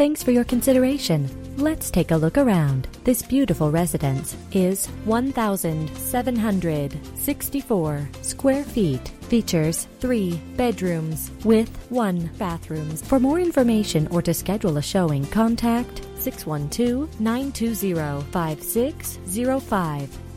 Thanks for your consideration. Let's take a look around. This beautiful residence is 1,764 square feet. Features 3 bedrooms with 1 bathroom. For more information or to schedule a showing, contact 612-920-5605.